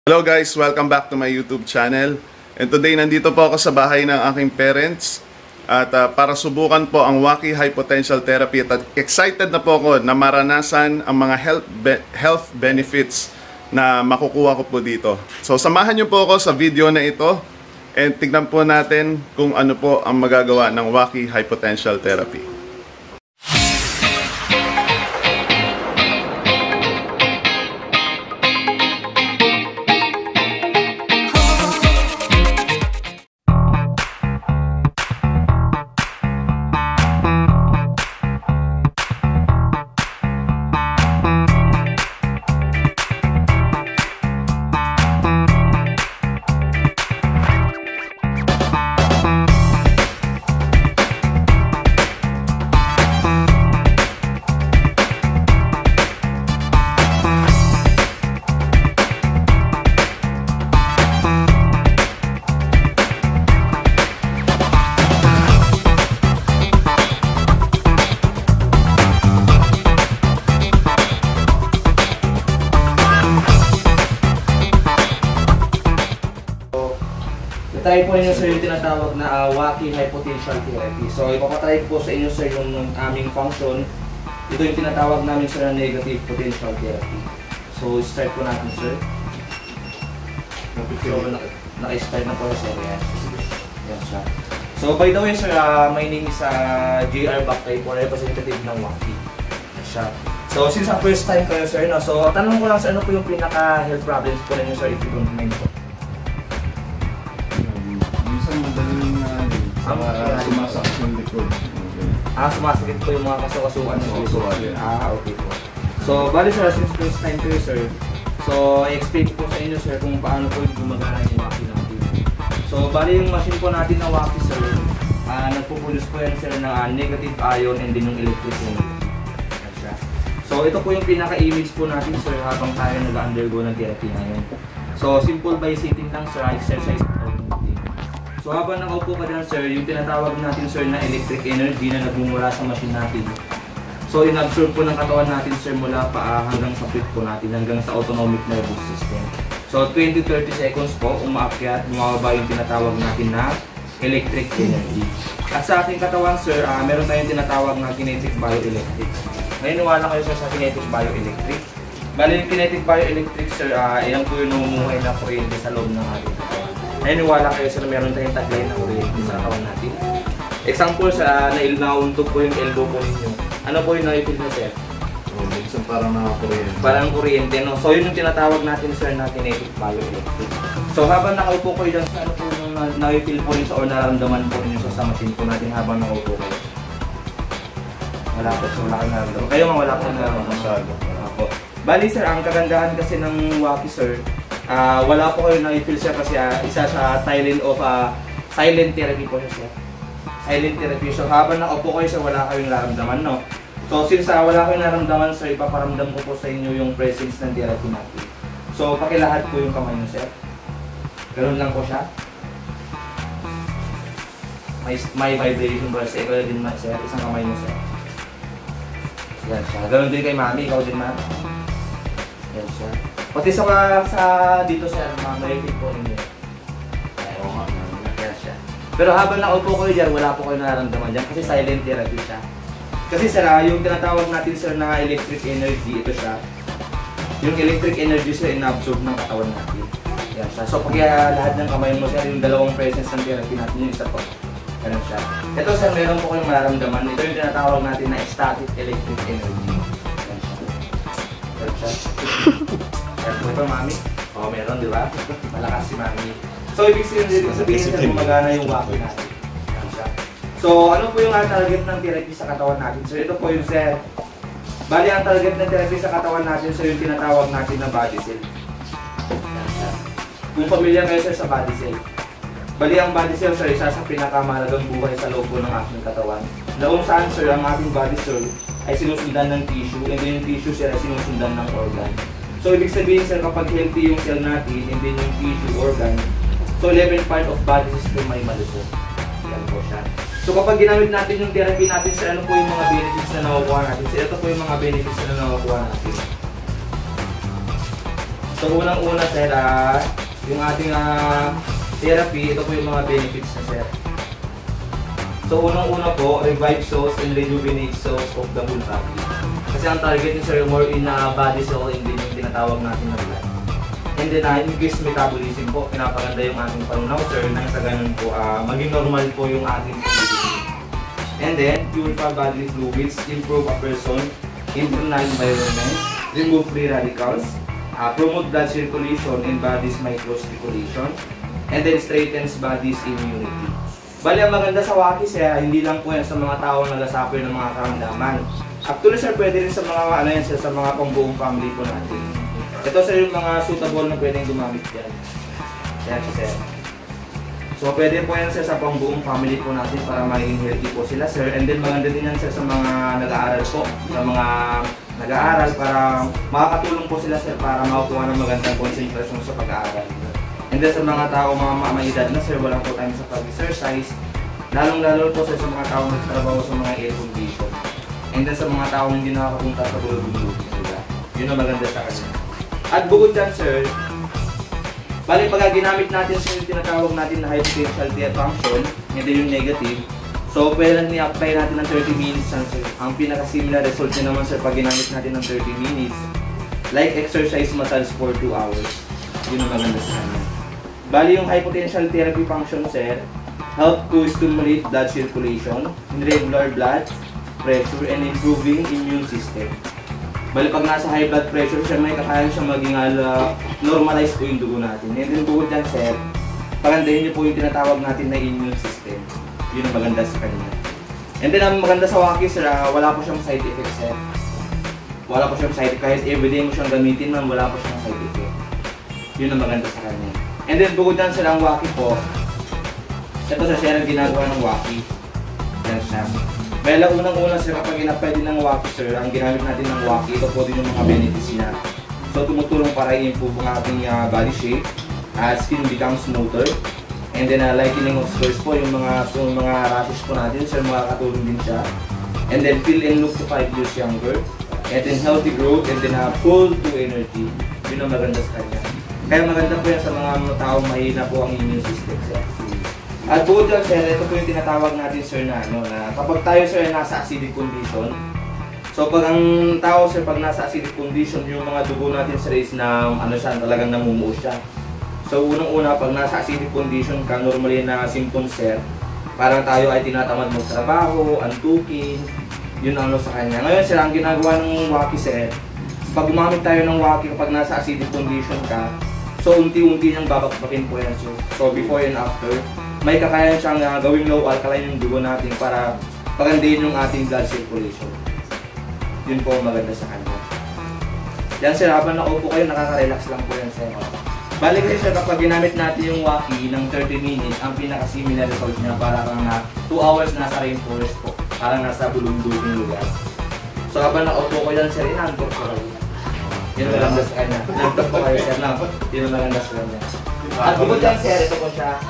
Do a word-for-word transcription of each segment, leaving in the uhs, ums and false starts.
Hello guys, welcome back to my YouTube channel. And today nandito po ako sa bahay ng aking parents at uh, para subukan po ang Waki High Potential Therapy at excited na po ako na maranasan ang mga health be- health benefits na makukuha ko po dito. So samahan niyo po ako sa video na ito and tignan po natin kung ano po ang magagawa ng Waki High Potential Therapy. Try po ninyo sir yung tinatawag na uh, Waki High Potential Therapy. So ipapatry po sa inyo sir yung aming function. Ito yung tinatawag namin sir na Negative Potential Therapy. So start po natin sir. So naka-start na po sir. Yan. Yan siya. So by the way sir, uh, my name is uh, J R Bactay po, representative ng Waki. Yan siya. So since uh, first time kayo sir, no? So tanong ko lang sir, ano po yung pinaka-health problems po ninyo sir if you don't mind po? Madaling uh, sumasakit yung likod. Okay. Ah, sumasakit po yung mga kasukasuan ng likod. Ah, okay po. So, bali sir, since first time kayo sir, so i-explain po sa inyo sir kung paano po yung gumagana yung Waki natin. So, bali yung machine po natin na Waki sir, uh, nagpo-produce po yan sir ng uh, negative ion and din yung electric energy. So, ito po yung pinaka-image po natin sir habang tayo nag-undergo ng therapy ngayon. So, simple by sitting lang sir, exercise po. So habang nakaupo ka dyan sir, yung tinatawag natin sir na electric energy na nagmumula sa machine natin. So inabsorb po ng katawan natin sir mula paa hanggang sa pit po natin, hanggang sa autonomic nervous system. So twenty to thirty seconds po, umaakyat, bumababa yung tinatawag natin na electric energy. At sa ating katawan sir, uh, meron tayong tinatawag na kinetic bioelectric. Naniniwala kayo sir sa kinetic bioelectric? Bali yung kinetic bioelectric sir, uh, yan po yung namumuhay na kuryente sa loob ng ating katawan. Naniniwala kayo sir na meron tayong taglay na kuryente sa katawan natin. Example sa uh, nauntog po yung elbow po ninyo. Ano po yung na-feel nyo sir? Oh, minsan parang nakakuryente. Parang kuryente, no? So yun yung tinatawag natin sir na kinetic bioelectric. So habang nakaupo kayo dyan, ano po yung na-feel po rin sa o nararamdaman po rin sa machine po natin habang nakaupo kayo? Wala po, so wala kang nararamdaman. Kayo mga wala kang nararamdaman. Wala po. Bali sir, ang kagandahan kasi ng Waki sir, Uh, wala po kayo na-feel siya kasi uh, isa sa silent of uh, silent therapy po siya. Silent therapy. So habang nakaupo kayo sir, wala kayong nararamdaman, no? So since uh, wala kayong nararamdaman sir, ipaparamdam ko po sa inyo yung presence ng therapy natin. So pakilahat po yung kamay nyo sir. Ganun lang po siya. May, may vibration ba sir? Ikaw din sir, isang kamay nyo sir. Yan siya. Ganun din kay mami, ikaw din mami. Yan siya. Pati sa, sa dito sir, mga may-feel po ninyo. Oo nga, kaya siya. Pero habang nakaupo kayo dyan, wala po kayo nararamdaman dyan kasi silent therapy siya. Kasi sir, yung tinatawag natin sir na electric energy, ito siya. Yung electric energy sir, inabsorb ng katawan natin. Yan siya. So pag uh, lahat ng kamay mo sir, yung dalawang presence ng therapy natin, yung isa po. Ganun siya. Ito sir, meron po kayong mararamdaman. Ito yung tinatawag natin na static electric energy. Yan siya. Ganun siya. Meron pa mami? Oo, meron, di ba? Malakas si mami. So, ibig sabihin sir, gumagana yung Waki natin. So, ano po yung target ng therapy sa katawan natin? So, ito po yung sir. Bali, ang target ng therapy sa katawan natin, so yung tinatawag natin na body cell. Kung pamilya kayo sir sa body cell. Bali, ang body cell sir, isa sa pinakamahalagang buhay sa loob po ng ating katawan. Na kung saan sir, ang ating body cell ay sinusundan ng tissue, and then yung tissue sir ay sinusundan ng organ. So, ibig sabihin sir, kapag healthy yung cell natin, and then yung tissue, organ, so eleven part of body system may malusog. Yan po siya. So, kapag ginamit natin yung therapy natin sir, ano po yung mga benefits na nakukuha natin? So, ito po yung mga benefits na nakukuha natin. So unang-una sir, uh, yung ating uh, therapy, ito po yung mga benefits na sir. So unang-una po, revive cells and rejuvenate cells of the whole body. Kasi ang target ni sir, more in uh, body cell and din yung tinatawag natin na blood. And then uh, increased metabolism po, pinapaganda yung ating panunaw sir, nang sa ganun po, uh, maging normal po yung ating activity. And then, purify bodily fluids, improve a person, internal environment, remove free radicals, uh, promote blood circulation and body's microcirculation, and then straightens body's immunity. Bali, ang maganda sa Waki sir, hindi lang po yan sa mga taong nagasuffer ng mga karamdaman. Actually sir, pwede rin sa mga ano yan sir, sa mga pangbuong family po natin. Ito sir yung mga suitable na pwedeng gumamit yan. Yan sir. So pwede po yan sir sa pangbuong family po natin para maging healthy po sila sir. And then maganda din yan sir sa mga nag-aaral po. Sa mga nag-aaral para makakatulong po sila sir para makakuha ng magandang konsentrasyon sa pag-aaral. And then sa mga tao mga may edad na sir, walang po time sa pag-exercise. Lalong-lalo po sir sa mga tao nagtrabaho sa mga air condition. And then sa mga tao hindi nakakapunta sa bulog-bulog. Yun ang maganda sa kanila. At bukod dyan sir, bali pag ginamit natin sir yung tinatawag natin na high potential tear function, hindi yung negative. So pwede natin i-apply natin ng thirty minutes sir. Ang pinaka-similar result nyo naman sir pag ginamit natin ng thirty minutes, like exercise massage for two hours. Yun ang maganda sa kanya. Bali yung high potential therapy function sir, help to stimulate blood circulation, regular blood pressure, and improving immune system. Bali pag nasa high blood pressure siya, may kakayan siya maging uh, normalize po yung dugo natin. And then bukod dyan sir, pagandahin niyo po yung tinatawag natin na immune system. Yun ang maganda sa kanya. And then ang maganda sa Waki sir, uh, wala po siyang side effects sir. Wala po siyang side effects. Kahit everyday mo siyang gamitin man, wala po siyang side effects. Yun ang maganda sa kanya. And then bukod dyan sir, ang Waki po, ito sir, siya ang ginagawa ng Waki. Yan siya. Bala unang-una sir, kapag in-apply din ng Waki sir, ang ginamit natin ng Waki, ito po din yung mga benefits niya. So tumutulong para i-improve ang ating uh, body shape, uh, skin becomes smoother, and then uh, lightening of scars po, yung mga so, mga rashes po natin sir, makakatulong din siya. And then feel and look to five years younger, and then healthy growth, and then uh, full to energy. Yun ang maganda sa kanya. Kaya maganda po yan sa mga taong mahina po ang immune system sir. At bukod dyan sir, ito po yung tinatawag natin sir na, ano, na kapag tayo sir nasa acidic condition, so pag ang tao sir pag nasa acidic condition, yung mga dugo natin sir is na ano siya, talagang namumuo siya. So unang-una pag nasa acidic condition ka, normally na symptoms sir, parang tayo ay tinatamad magtrabaho, antukin, yun ang ano sa kanya. Ngayon sir, ang ginagawa ng Waki sir, pag gumamit tayo ng Waki kapag nasa acidic condition ka, so unti-unti niyang babakbakin po yan sir. So before and after, may kakayan siyang uh, gawing low alkaline yung dugo natin para pagandahin yung ating blood circulation. Yun po ang maganda sa kanya. Yan sir, habang nakaupo kayo, nakaka-relax lang po yan sir. Balik kasi sir, kapag ginamit natin yung Waki ng thirty minutes, ang pinaka-similar result niya para kang na two hours nasa rainforest po. Parang nasa bulong-bulong lugar. So habang nakaupo ko yan sir, inantok ko kayo. Yun ang maganda sa kanya. Inantok ko kayo sir na, yun ang maganda sa kanya. At bukod dyan sir, ito po siya.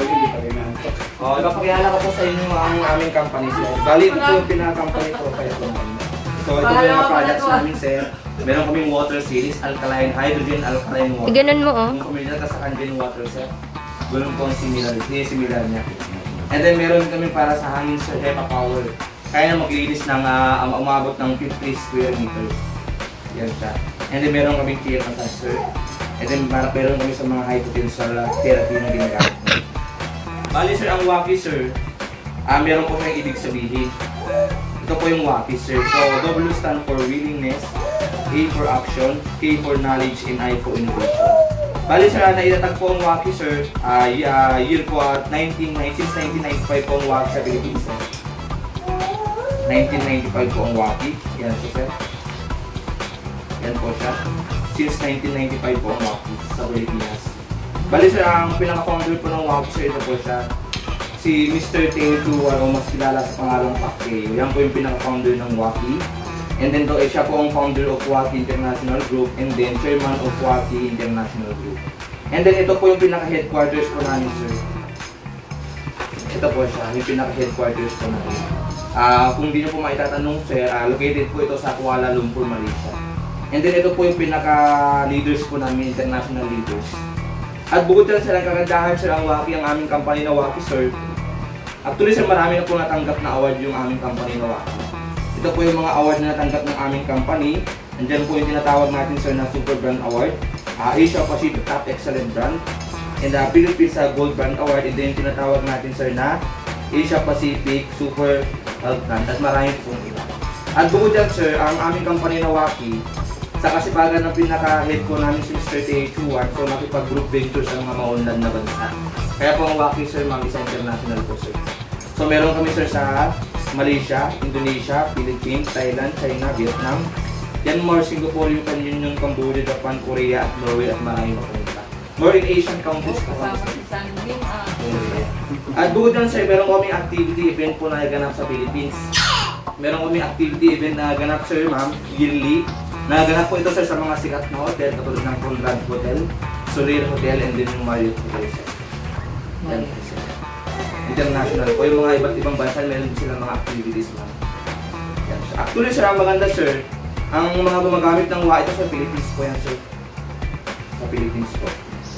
O, ipapakilala ko po sa inyo ang aming company sir. Bali, ito po yung pinaka-company profile ko namin. So, ito po yung mga products namin sir. Meron kaming water series, alkaline, hydrogen, alkaline water. Ganun mo oh. Kung kumilala ka sa kanjin water sir, ganun po ang similar, similar niya. And then meron kami para sa hangin sir, HEPA power. Kaya na maglinis ng uh, umabot ng fifty square meters. Yan siya. And then meron kaming clear massage sir. And then para meron kami sa mga high potential therapy na ginagamit. Bali sir, ang Waki sir, uh, meron po siyang ibig sabihin. Ito po yung Waki sir. So W stand for willingness, A for action, K for knowledge, and I for innovation. Bali sir, naitatag po ang Waki sir, uh, year po at nineteen ninety-five po ang Waki sa Pilipinas. nineteen ninety-five po ang Waki. Yan siya sir. Yan po siya. Since nineteen ninety-five po ang Waki sa Pilipinas. Bali sir, ang pinaka-founder po ng Waki sir, ito po siya. Si Mister Teo, ano, mas kilala sa pangalang Pacquiao. Yan po yung pinaka-founder ng Waki. And then to, eh, siya po ang founder of Waki International Group and then chairman of Waki International Group. And then ito po yung pinaka-headquarters po namin sir. Ito po siya, yung pinaka-headquarters po namin. Uh, kung hindi nyo po maitatanong sir, uh, located po ito sa Kuala Lumpur, Malaysia. And then ito po yung pinaka-leaders po namin, international leaders. At bukod dyan sir, ang kagandahan sir ang Waki, ang aming company na Waki sir. Actually sir, marami na po natanggap na award yung aming company na Waki. Ito po yung mga award na natanggap ng aming company. Andyan po yung tinatawag natin sir na Super Brand Award, uh, Asia Pacific Top Excellent Brand, and uh, Philippines uh, Gold Brand Award, and then yung tinatawag natin sir na Asia Pacific Super Health Brand, at marami po pong iba. At bukod dyan sir, ang aming company na Waki, sa kasipagan ng pinaka-head ko namin si Mister T A Chuan, so nakipag-group ventures ang mga maunlad na bansa. Kaya po ang Waki sir, ma'am, isa international po sir. So meron kami sir sa Malaysia, Indonesia, Philippines, Thailand, China, Vietnam, Myanmar, Singapore, Yucatan Union, Cambodia, Japan, Korea, at Norway, at marami pa po iba. More in Asian countries po kami sir. At bukod dyan sir, meron kami activity event po na naganap sa Philippines. Meron kami activity event na naganap sir, ma'am, yearly. Naganap po ito sir sa mga sikat na hotel, katulad ng Conrad Hotel, Soler Hotel, and din yung Marriott Hotel sir. Yan po sir. International po. Yung mga iba't ibang bansa, meron din silang mga activities ma'am. Yan sir. Actually sir, ang maganda sir, ang mga gumagamit ng Waki ito sa Philippines po yan sir. Sa Philippines po.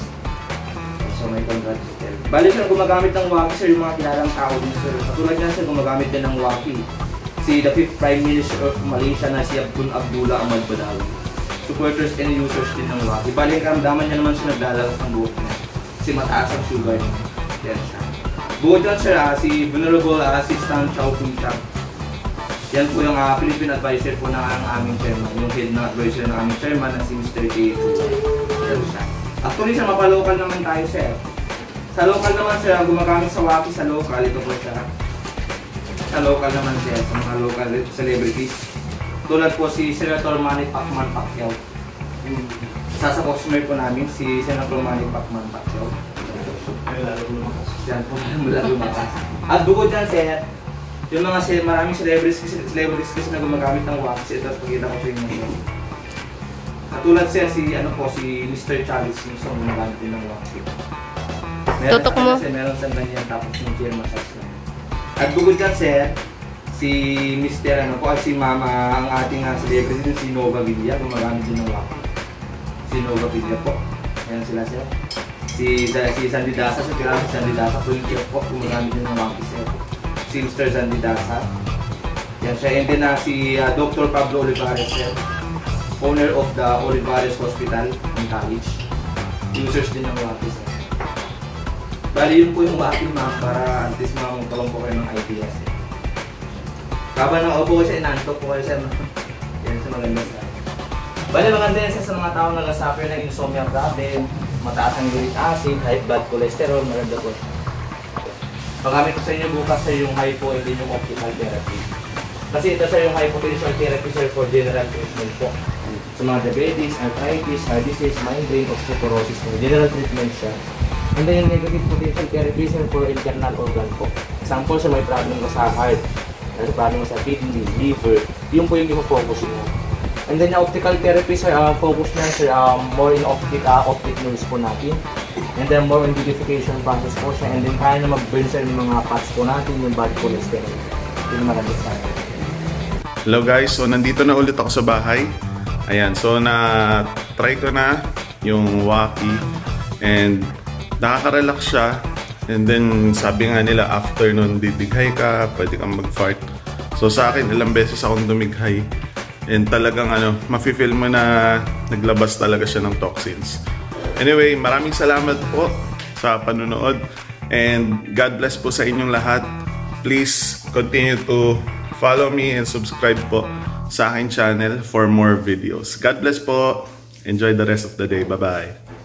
So may Conrad Hotel. Bali sir, gumagamit ng Waki sir, yung mga kilalang tao din sir. Katulad yan sir, gumagamit din ng Waki si the fifth Prime Minister of Malaysia na si Abdul Abdullah Ahmad Badawi. Supporters and users din ng Waki. Bali, karamdaman niya naman siya nagdalalas ng buhok niya. Kasi mataas ang sugar niya. Yan siya. Bukod dyan siya, uh, si Venerable uh, Assistant Chow Pui Chang. Yan po yung uh, Philippine Advisor po ng aming chairman. Yung head na advisor ng aming chairman na si Mister T A Yan siya. Actually siya, mapalocal naman tayo sir. Sa local naman siya, gumagamit sa Waki sa local. Ito po siya. Sa local naman siya, sa mga local celebrities. Tulad po si Senator Manny Pacman Pacquiao. Isa sa customer po namin, si Senator Manny Pacman Pacquiao. Yan po, mula lumakas. At bukod dyan, sir, yung mga maraming celebrities, celebrities kasi na gumagamit ng wax. Ito, pagkita ko sa inyo ito. Katulad sir, si, ano po, si Mister Charles Simpson gumagamit din ng wax. Tutok mo. Meron sa ganyan, tapos yung chair massage na. At bukod dyan sir, si Mister ano po, si Mama, ang ating uh, celebrity din, si Nova Villa, gumagamit din ng Waki. Si Nova Villa po. Ayan sila sir. Si, si Sandy Dasa, si Pirang si Sandy Dasa po yung chef po, gumagamit din ng Waki sir. Si Mister Sandy Dasa. Yan siya. And then uh, si uh, Doctor Pablo Olivares sir, owner of the Olivares Hospital and College. Users din ng Waki sir. Bali yun po yung Waki ma'am, para at least makakutulong po kayo ng ideas eh. Habang nakaupo ko siya, inantok po kayo sir. Yan sa maganda sa akin. Bali maganda yan sa mga tao na nasuffer ng insomnia problem, mataas ang uric acid, high blood cholesterol, maganda po. Pagamit ko sa inyo bukas sa yung hypo and din yung optical therapy. Kasi ito sir yung hypotenssion therapy sir for general treatment po. Sa mga diabetes, arthritis, heart disease, migraine, osteoporosis, general treatment siya. And then yung negative potential therapy sir for internal organ po. Example sa may problem ko sa heart, may problem ko sa kidney, liver, yung po yung i-focus niya. And then yung optical therapy sir, uh, focus niya sir, uh, more in optic, uh, optic nerves po natin. And then more in beautification process po siya. And then kaya na mag-burn sir yung mga fats po natin, yung bad cholesterol. Yung marami sa akin. Hello guys, so nandito na ulit ako sa bahay. Ayan, so na-try ko na yung Waki. And nakaka-relax siya. And then sabi nga nila after nun bibighay ka, pwede kang mag-fart. So sa akin ilang beses akong dumighay. And talagang ano, mafe-feel mo na naglabas talaga siya ng toxins. Anyway, maraming salamat po sa panunood. And God bless po sa inyong lahat. Please continue to follow me and subscribe po sa aking channel for more videos. God bless po. Enjoy the rest of the day. Bye-bye.